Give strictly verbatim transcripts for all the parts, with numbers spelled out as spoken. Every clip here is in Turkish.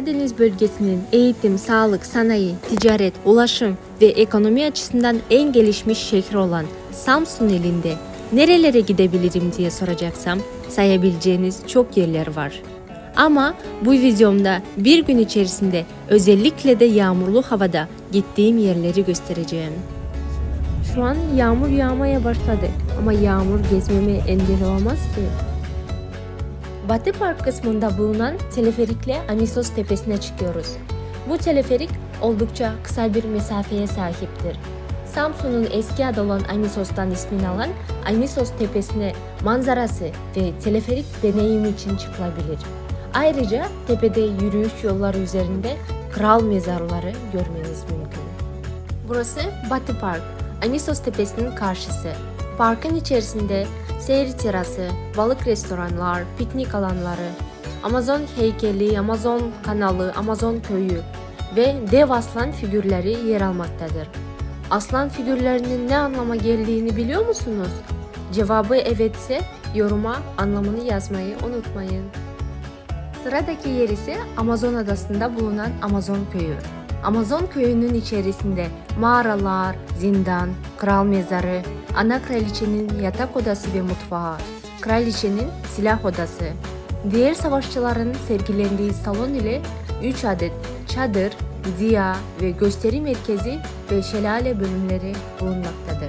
Karadeniz bölgesinin eğitim, sağlık, sanayi, ticaret, ulaşım ve ekonomi açısından en gelişmiş şehri olan Samsun ilinde nerelere gidebilirim diye soracaksam sayabileceğiniz çok yerler var. Ama bu videomda bir gün içerisinde özellikle de yağmurlu havada gittiğim yerleri göstereceğim. Şu an yağmur yağmaya başladı ama yağmur gezmeme engel olamaz ki. Batı Park kısmında bulunan teleferikle Amisos Tepesi'ne çıkıyoruz. Bu teleferik oldukça kısa bir mesafeye sahiptir. Samsun'un eski adı olan Amisos'tan ismini alan Amisos Tepesi'ne manzarası ve teleferik deneyimi için çıkılabilir. Ayrıca tepede yürüyüş yolları üzerinde kral mezarları görmeniz mümkün. Burası Batı Park, Amisos Tepesi'nin karşısı. Parkın içerisinde seyir terası, balık restoranlar, piknik alanları, Amazon heykeli, Amazon kanalı, Amazon köyü ve dev aslan figürleri yer almaktadır. Aslan figürlerinin ne anlama geldiğini biliyor musunuz? Cevabı evetse yoruma anlamını yazmayı unutmayın. Sıradaki yer ise Amazon adasında bulunan Amazon köyü. Amazon köyünün içerisinde mağaralar, zindan, kral mezarı, ana kraliçenin yatak odası ve mutfağı, kraliçenin silah odası, diğer savaşçıların sergilendiği salon ile üç adet çadır, ziya ve gösteri merkezi ve şelale bölümleri bulunmaktadır.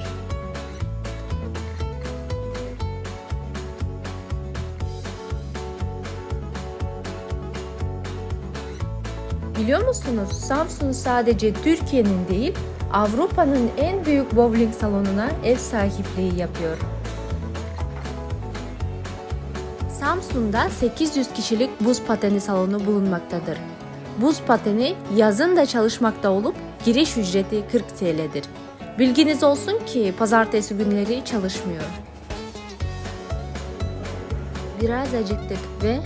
Biliyor musunuz? Samsun sadece Türkiye'nin değil, Avrupa'nın en büyük bowling salonuna ev sahipliği yapıyor. Samsun'da sekiz yüz kişilik buz pateni salonu bulunmaktadır. Buz pateni yazın da çalışmakta olup giriş ücreti kırk T L'dir. Bilginiz olsun ki pazartesi günleri çalışmıyor. Biraz acıktık ve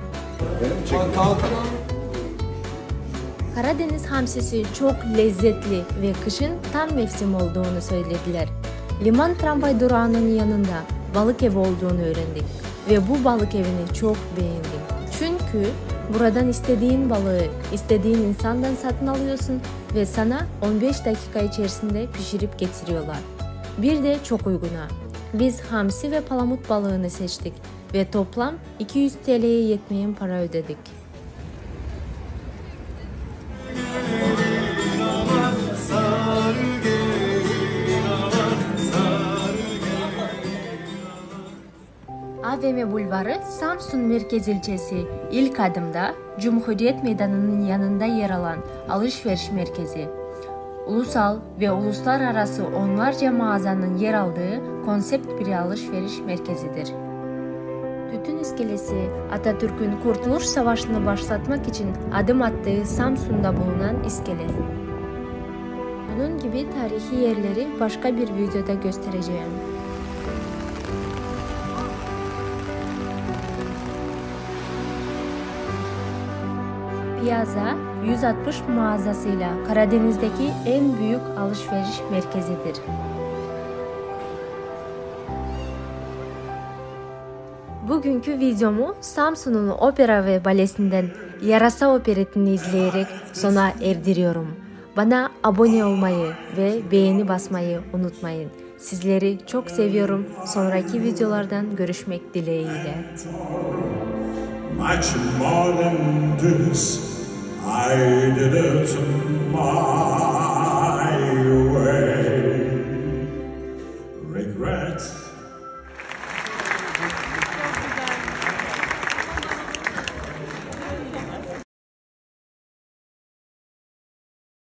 Karadeniz hamsisi çok lezzetli ve kışın tam mevsim olduğunu söylediler. Liman tramvay durağının yanında balık evi olduğunu öğrendik ve bu balık evini çok beğendim. Çünkü buradan istediğin balığı istediğin insandan satın alıyorsun ve sana on beş dakika içerisinde pişirip getiriyorlar. Bir de çok uyguna. Biz hamsi ve palamut balığını seçtik ve toplam iki yüz T L'ye yetmeyen para ödedik. A V M Bulvarı, Samsun Merkez ilçesi ilk adımda Cumhuriyet Meydanı'nın yanında yer alan alışveriş merkezi. Ulusal ve uluslararası onlarca mağazanın yer aldığı konsept bir alışveriş merkezidir. Tütün iskelesi, Atatürk'ün Kurtuluş Savaşı'nı başlatmak için adım attığı Samsun'da bulunan iskele. Bunun gibi tarihi yerleri başka bir videoda göstereceğim. Piazza, yüz altmış mağazasıyla Karadeniz'deki en büyük alışveriş merkezidir. Bugünkü videomu Samsun'un opera ve balesinden Yarasa operetini izleyerek sona erdiriyorum. Bana abone olmayı ve beğeni basmayı unutmayın. Sizleri çok seviyorum. Sonraki videolardan görüşmek dileğiyle. Much more than this, I did it my